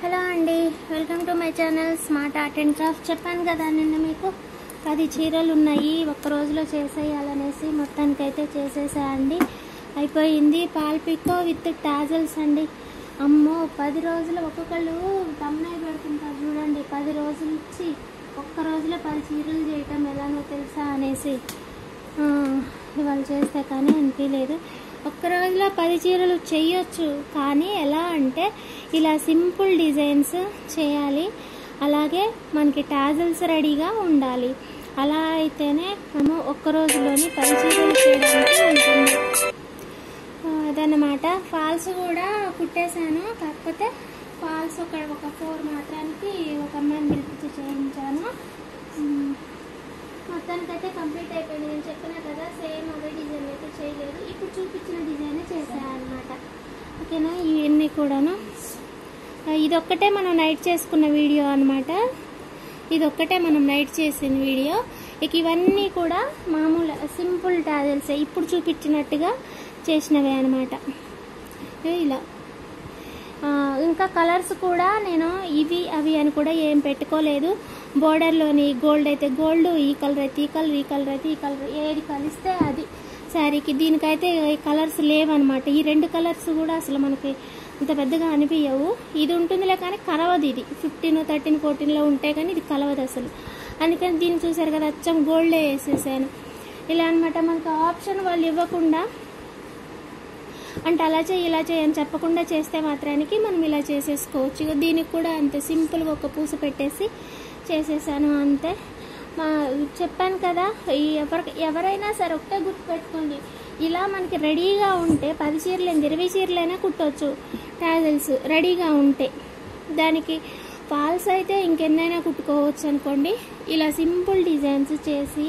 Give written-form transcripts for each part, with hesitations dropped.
Hello అండి, welcome to my channel smart art and craft. చెప్పాను కదా నిన్న మీకు 10 చీరలు ఉన్నాయి, ఒక్క రోజులో చేసేయాలనేసి మొత్తానికైతే చేసేసా అండి. అయిపోయింది. పాల్ పికో విత్ టాజల్స్ అండి. అమ్మో, 10 రోజులు ఒక్కొక్కళ్ళు తమ్మునే పెడుతుంటారు చూడండి. 10 రోజులు ఇచ్చి ఒక్క రోజులో 10 చీరలు చేయటం ఎలానో తెలుసా అనేసి ఇవాళ చేస్తే కానీ అనిపించలేదు. ఒక్క రోజులో 10 చీరలు చేయొచ్చు, కానీ ఎలా అంటే ఇలా సింపుల్ డిజైన్స్ చేయాలి. అలాగే మనకి టాజల్స్ రెడీగా ఉండాలి. అలా అయితేనే మనం ఒక్క రోజులోని 10 చీరలు చేయడానికి ఉంటుంది. అదన్నమాట. ఫాల్స్ కూడా కుట్టేశాను, కాకపోతే ఫాల్స్ ఒక 4 మాత్రానికి ఒక అమ్మాయిని పిలిపించి చేయించాను. మొత్తానికైతే కంప్లీట్ అయిపోయింది. నేను చెప్పినా కదా, సేమ్ అదే డిజైన్ అయితే చేయలేదు, ఇప్పుడు చూపించిన డిజైనే చేశాను అనమాట. ఓకేనా, ఇవన్నీ కూడాను ఇదొక్కటే మనం నైట్ చేసుకున్న వీడియో అనమాట. ఇదొక్కటే మనం నైట్ చేసిన వీడియో. ఇక ఇవన్నీ కూడా మామూలు సింపుల్ టాజల్సే, ఇప్పుడు చూపించినట్టుగా చేసినవే అనమాట. ఇలా ఇంకా కలర్స్ కూడా నేను ఇవి అవి అని కూడా ఏం పెట్టుకోలేదు. బోర్డర్లోని గోల్డ్ అయితే గోల్డ్, ఈ కలర్ అయితే ఈ కలర్, ఈ కలర్ అయితే ఈ కలర్, ఏది కలిస్తే అది శారీకి. దీనికైతే కలర్స్ లేవన్నమాట. ఈ 2 కలర్స్ కూడా అసలు మనకి అంత పెద్దగా అనిపించవు. ఇది ఉంటుందిలే కానీ కలవదు. ఇది 15, 13, 14లో ఉంటే కానీ ఇది కలవదు అసలు. అందుకని దీన్ని చూసారు కదా, అచ్చం గోల్డే వేసేసాను. ఇలా అనమాట. మనకు ఆప్షన్ వాళ్ళు ఇవ్వకుండా, అంటే అలా చేయి ఇలా చేయి అని చెప్పకుండా చేస్తే మాత్రానికి మనం ఇలా చేసేసుకోవచ్చు. ఇక దీనికి కూడా అంతే సింపుల్గా ఒక పూస పెట్టేసి చేసేసాను అంతే. చెప్పాను కదా, ఎవరైనా సరే ఒకటే గుర్తు పెట్టుకోండి, ఇలా మనకి రెడీగా ఉంటే 10 చీరలైనా 20 చీరలైనా కుట్టవచ్చు. టాజల్స్ రెడీగా ఉంటే దానికి ఫాల్స్ అయితే ఇంకెన్నైనా కుట్టుకోవచ్చు అనుకోండి. ఇలా సింపుల్ డిజైన్స్ చేసి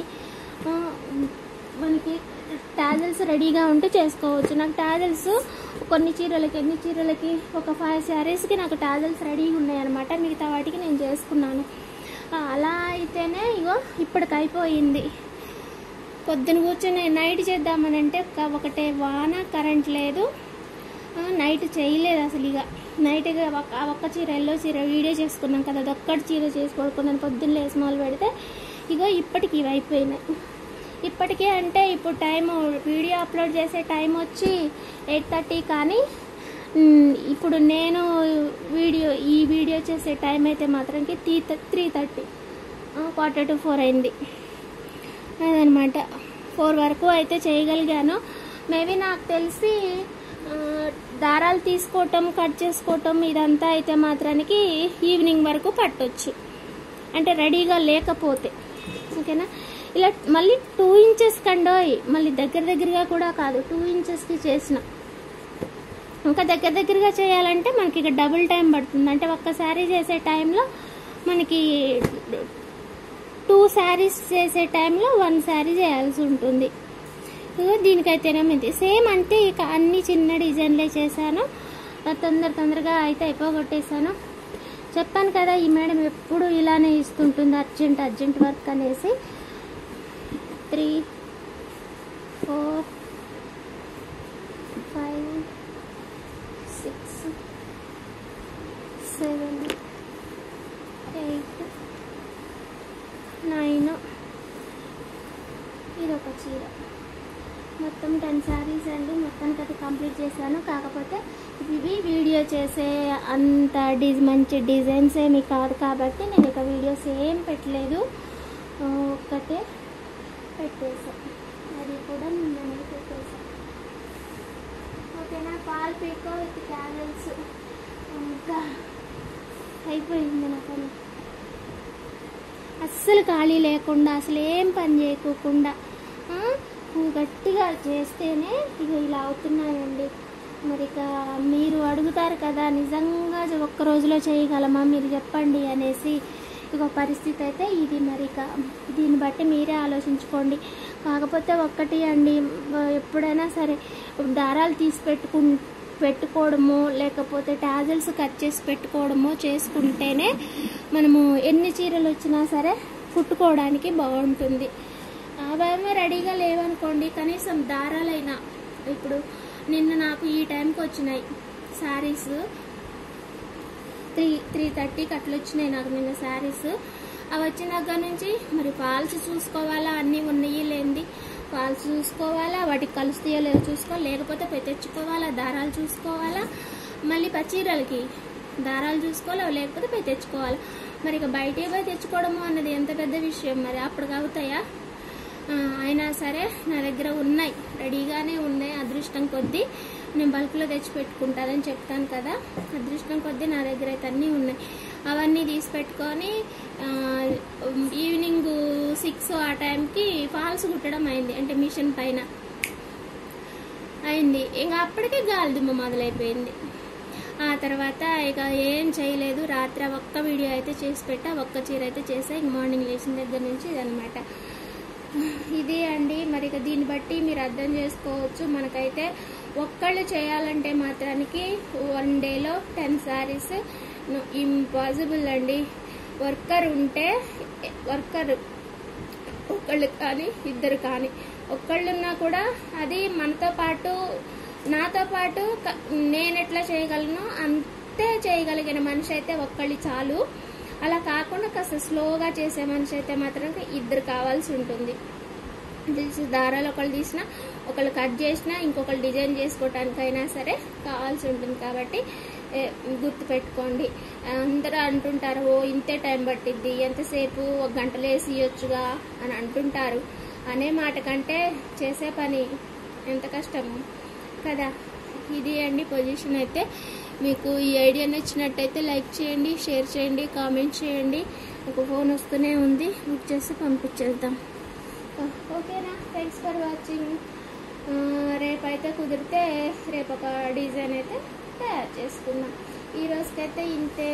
మనకి టాజల్స్ రెడీగా ఉంటే చేసుకోవచ్చు. నాకు టాజల్స్ కొన్ని చీరలకి, ఎన్ని చీరలకి, ఒక 5 శారీస్కి నాకు టాజల్స్ రెడీగా ఉన్నాయన్నమాట. మిగతా వాటికి నేను చేసుకున్నాను. అలా అయితేనే ఇగో ఇప్పటికి అయిపోయింది. పొద్దున కూర్చొని నైట్ చేద్దామని అంటే ఒకటే వాన, కరెంట్ లేదు, నైట్ చేయలేదు అసలు. ఇక నైట్గా ఒక్క చీర, ఎల్లో చీర వీడియో చేసుకున్నాం కదా, అదొక్కటి చీర చేసి పడుకున్నాను. పొద్దున్న లేసి మొదలు పెడితే ఇగో ఇప్పటికి ఇవి అయిపోయినాయి. ఇప్పటికే అంటే ఇప్పుడు టైం, వీడియో అప్లోడ్ చేసే టైం వచ్చి 8:30, కానీ ఇప్పుడు నేను ఈ వీడియో చేసే టైం అయితే మాత్రంకి 3:30, 3:45 అయింది. అదనమాట. 4 వరకు అయితే చేయగలిగాను. మేబీ నాకు తెలిసి దారాలు తీసుకోవటం, కట్ చేసుకోవటం ఇదంతా అయితే మాత్రానికి ఈవినింగ్ వరకు పట్టొచ్చు, అంటే రెడీగా లేకపోతే. ఓకేనా. ఇలా మళ్ళీ 2 ఇంచెస్ కండోయ్, మళ్ళీ దగ్గరగా కూడా కాదు, 2 ఇంచెస్కి చేసిన. ఇంకా దగ్గరగా చేయాలంటే మనకి ఇక డబుల్ టైం పడుతుంది. అంటే ఒక్క శారీ చేసే టైంలో మనకి 2 శారీస్ చేసే టైంలో 1 శారీ చేయాల్సి ఉంటుంది. దీనికైతేనేమింది సేమ్. అంటే ఇక అన్ని చిన్న డిజైన్లే చేశాను. తొందరగా అయితే అయిపోగొట్టేశాను. చెప్పాను కదా, ఈ మేడం ఎప్పుడు ఇలానే ఇస్తుంటుంది, అర్జెంట్ వర్క్ అనేసి. 3, 4, 5, 6, 7, 8, 9. ఇదొక చీర. మొత్తం 10 శారీస్ అండి. మొత్తానికి అది కంప్లీట్ చేశాను. కాకపోతే ఇవి వీడియో చేసే అంత మంచి డిజైన్స్ ఏమి కాదు కాబట్టి నేను ఇక వీడియోస్ ఏం పెట్టలేదు, ఒక్కటే పెట్టేసాను. అది కూడా నేను పెట్టేసాను. ఓకేనా. పాల్ పికో విత్ టాజల్స్ ఇంకా అయిపోయింది నా పని. అస్సలు ఖాళీ లేకుండా, అసలు ఏం పని చేయకోకుండా గట్టిగా చేస్తేనే ఇక ఇలా అవుతున్నాయండి. మరి ఇక మీరు అడుగుతారు కదా, నిజంగా ఒక్క రోజులో చేయగలమా మీరు చెప్పండి అనేసి. ఇక పరిస్థితి అయితే ఇది. మరి ఇక దీన్ని బట్టి మీరే ఆలోచించుకోండి. కాకపోతే ఒక్కటి అండి, ఎప్పుడైనా సరే దారాలు తీసి పెట్టుకోవడమో, లేకపోతే టాజల్స్ కట్ చేసి పెట్టుకోవడమో చేసుకుంటేనే మనము ఎన్ని చీరలు వచ్చినా సరే కుట్టుకోవడానికి బాగుంటుంది. అవేమో రెడీగా లేవనుకోండి, కనీసం దారాలైనా. ఇప్పుడు నిన్న నాకు ఈ టైంకి వచ్చినాయి శారీస్, 3:30కి అట్లా వచ్చినాయి నాకు నిన్న శారీస్. అవి వచ్చిన దగ్గర నుంచి మరి ఫాల్స్ చూసుకోవాలా, అన్నీ ఉన్నాయి లేనిది ఫాల్స్ చూసుకోవాలా, వాటికి కలుస్తాయో లేదో చూసుకోవాలి, లేకపోతే తెచ్చుకోవాలా, దారాలు చూసుకోవాలా, మళ్ళీ పచ్చీరలకి దారాలు చూసుకోవాలి, లేకపోతే పోయి తెచ్చుకోవాలి. మరి ఇక బయటే పోయి తెచ్చుకోవడము అన్నది ఎంత పెద్ద విషయం, మరి అప్పటికి అవుతాయా? అయినా సరే నా దగ్గర ఉన్నాయి, రెడీగానే ఉన్నాయి. అదృష్టం కొద్దీ నేను బల్క్లో తెచ్చి పెట్టుకుంటానని చెప్తాను కదా, అదృష్టం కొద్దీ నా దగ్గర అయితే అన్నీ ఉన్నాయి. అవన్నీ తీసి పెట్టుకొని ఈవినింగ్ 6 ఆ టైంకి ఫాల్స్ కుట్టడం అయింది, అంటే మిషన్ పైన అయింది. ఇంకా అప్పటికే గాలిదుమ్మ మొదలైపోయింది. ఆ తర్వాత ఇక ఏం చేయలేదు. రాత్రి ఒక్క వీడియో అయితే చేసి పెట్టా, ఒక్క చీర అయితే చేసా. ఇంక మార్నింగ్ లేచిన దగ్గర నుంచి ఇదనమాట. ఇదే అండి. మరి ఇక దీన్ని బట్టి మీరు అర్థం చేసుకోవచ్చు, మనకైతే ఒక్కళ్ళు చేయాలంటే మాత్రానికి 1 డేలో 10 శారీస్ ఇంపాసిబుల్ అండి. వర్కర్ ఉంటే, వర్కర్ ఒకళ్ళు కానీ ఇద్దరు కానీ, ఒక్కళ్ళున్నా కూడా అది మనతో పాటు, నాతో పాటు నేను ఎట్లా చేయగలను అంతే చేయగలిగిన మనిషి అయితే ఒక్కళ్ళు చాలు. అలా కాకుండా కాస్త స్లోగా చేసే మనిషి అయితే మాత్రం ఇద్దరు కావాల్సి ఉంటుంది. దారాలు ఒకళ్ళు తీసినా, ఒకళ్ళు కట్ చేసినా, ఇంకొకళ్ళు డిజైన్ చేసుకోవటానికైనా సరే కావాల్సి ఉంటుంది. కాబట్టి గుర్తు పెట్టుకోండి. అందరూ అంటుంటారు, ఓ ఇంతే టైం పట్టిద్ది, ఎంతసేపు 1 గంటలో వేసి ఇవ్వచ్చుగా అని అంటుంటారు. అనే మాట కంటే చేసే పని ఎంత కష్టము కదా. ఇది అండి పొజిషన్. అయితే మీకు ఈ ఐడియా నచ్చినట్టయితే లైక్ చేయండి, షేర్ చేయండి, కామెంట్ చేయండి. ఒక ఫోన్ వస్తూనే ఉంది, బుక్ చేసి పంపించేద్దాం. ఓకేనా? Thanks for watching. రేపైతే కుదిరితే రేపు ఒక డిజైన్ అయితే తయారు చేసుకుందాం. ఈ రోజుకైతే ఇంతే.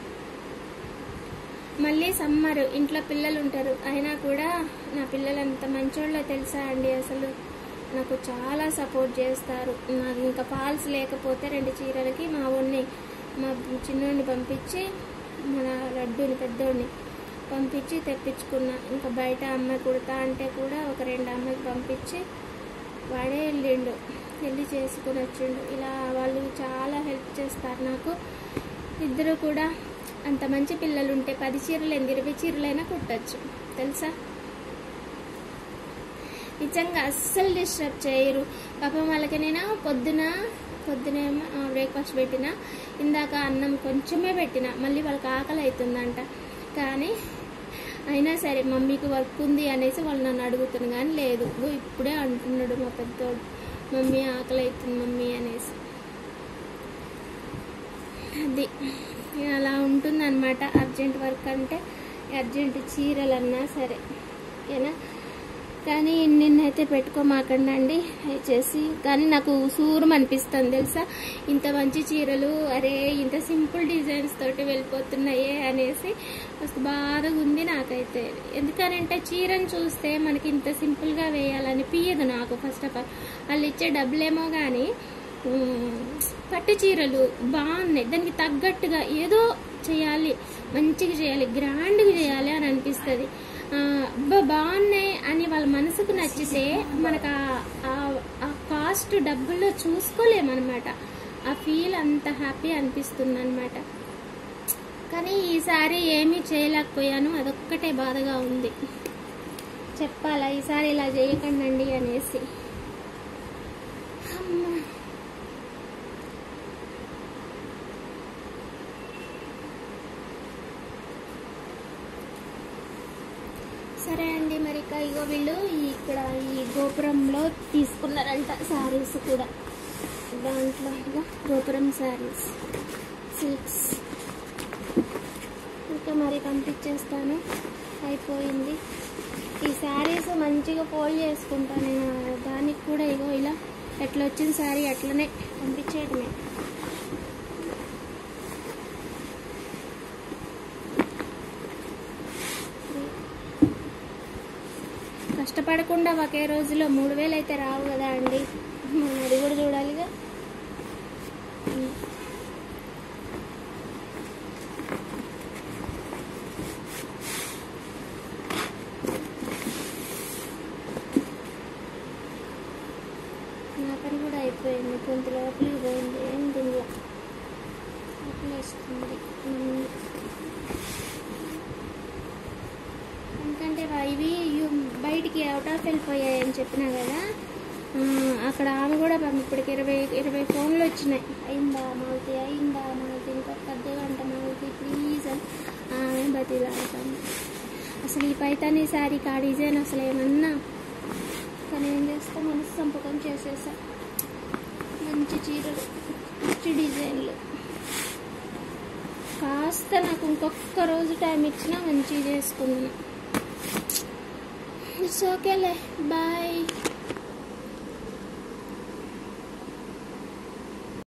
మళ్ళీ సమ్మర్, ఇంట్లో పిల్లలు ఉంటారు. అయినా కూడా నా పిల్లలు ఎంత మంచోళ్ళో తెలుసా అండి. అసలు నాకు చాలా సపోర్ట్ చేస్తారు. నాకు ఇంకా ఫాల్స్ లేకపోతే 2 చీరలకి మా చిన్నోడిని పంపించి, మన లడ్డూని పెద్దోడిని పంపించి తెప్పించుకున్నా. ఇంకా బయట అమ్మాయి కుడతా అంటే కూడా ఒక 2 అమ్మాయికి పంపించి వాడే వెళ్ళి చేసుకుని వచ్చిండు. ఇలా వాళ్ళు చాలా హెల్ప్ చేస్తారు నాకు. ఇద్దరు కూడా అంత మంచి పిల్లలు ఉంటే 10 చీరలు 20 చీరలైనా కుట్టచ్చు తెలుసా. నిజంగా అస్సలు డిస్టర్బ్ చేయరు. పాపం వాళ్ళకి నేను పొద్దునేమో బ్రేక్ఫాస్ట్ పెట్టినా, ఇందాక అన్నం కొంచెమే పెట్టినా, మళ్ళీ వాళ్ళకి ఆకలి అవుతుందంట. కానీ అయినా సరే మమ్మీకి వర్క్ ఉంది అనేసి వాళ్ళు నన్ను అడుగుతున్నారు. కానీ లేదు, ఇప్పుడే అంటున్నాడు మా పెద్దోడు, మమ్మీ ఆకలి అవుతుంది మమ్మీ అనేసి. అది అలా ఉంటుందన్నమాట. అర్జెంట్ వర్క్ అంటే అర్జెంట్ చీరలన్నా సరే ఏనా. కానీ నిన్నైతే పెట్టుకోమాకండి దయచేసి. కానీ నాకు సూరం అనిపిస్తుంది తెలుసా, ఇంత మంచి చీరలు అరే ఇంత సింపుల్ డిజైన్స్ తోటి వెళ్ళిపోతున్నాయే అనేసి మస్తు బాధగా ఉంది నాకైతే. ఎందుకనంటే చీరను చూస్తే మనకి ఇంత సింపుల్గా వేయాలనిపించదు నాకు. ఫస్ట్ ఆఫ్ ఆల్ వాళ్ళు ఇచ్చే డబ్బులేమో కానీ పట్టు చీరలు బాగున్నాయి, దానికి తగ్గట్టుగా ఏదో చేయాలి, మంచిగా చేయాలి, గ్రాండ్గా చేయాలి అని అనిపిస్తుంది. బాగున్నాయి అని వాళ్ళ మనసుకు నచ్చితే మనకు ఆ కాస్ట్ డబ్బుల్లో చూసుకోలేమన్నమాట. ఆ ఫీల్ అంత హ్యాపీ అనిపిస్తుంది అనమాట. కానీ ఈసారి ఏమీ చేయలేకపోయాను, అదొక్కటే బాధగా ఉంది. చెప్పాలా ఈసారి ఇలా చేయకండి అనేసి. సరే అండి. మరి ఇగో వీళ్ళు ఇక్కడ ఈ గోపురంలో తీసుకున్నారంట శారీస్ కూడా. దాంట్లో ఇగో గోపురం శారీస్ సిల్క్స్. ఇంకా మరి పంపించేస్తాను, అయిపోయింది. ఈ శారీస్ మంచిగా ఫోల్డ్ చేసుకుంటాను నేను. దానికి కూడా ఇగో ఇలా ఎట్లా వచ్చిన శారీ అట్లనే పంపించేయడమే. కష్టపడకుండా ఒకే రోజులో 3000 అయితే రావు కదా అండి, మనం అది కూడా చూడాలిగా. నా పని కూడా అయిపోయింది, కొంత లోపలికి పోయింది. ఏం తినలా, చేస్తుంది. ఎందుకంటే ఇవి బయటికి అవుట్ ఆఫ్ వెళ్ళిపోయాయని చెప్పినా కదా, అక్కడ ఆమె కూడా ఇప్పటికి 20 ఫోన్లు వచ్చినాయి. అయిందా మాలతి, అయిందా మాలతి, ఇంకొక అర్ధగంట మాలతి ప్లీజ్ అని ఆమె బతిలాడుతాను. అసలు ఈ పైతానీ శారీకి ఆ డిజైన్ అసలు ఏమన్నా, కానీ ఏం చేస్తా మనసు సంపకం చేసేసా. మంచి చీరలు, మంచి డిజైన్లు. కాస్త నాకు ఇంకొక రోజు టైం ఇచ్చినా మంచిగా చేసుకున్నాను. ఇట్స్ ఓకేలే, బాయ్.